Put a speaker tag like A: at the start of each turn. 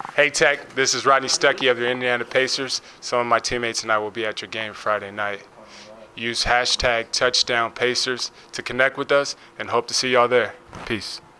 A: Hey Tech, this is Rodney Stuckey of the Indiana Pacers. Some of my teammates and I will be at your game Friday night. Use #TouchdownPacers to connect with us and hope to see y'all there. Peace.